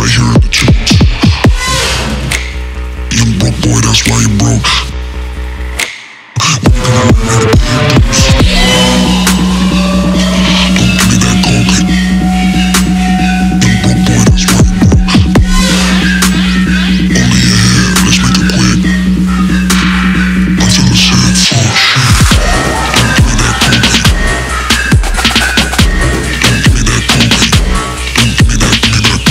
right here in the tunes. Young broke boy, that's why you broke. When you gonna learn how to pay your dues? Don't give me that coke. Young broke boy, that's why you broke. Only your head, let's make it quick. I feel the sad fuck shit. Don't give me that coke. Don't give me that coke. Don't give me that, give me that.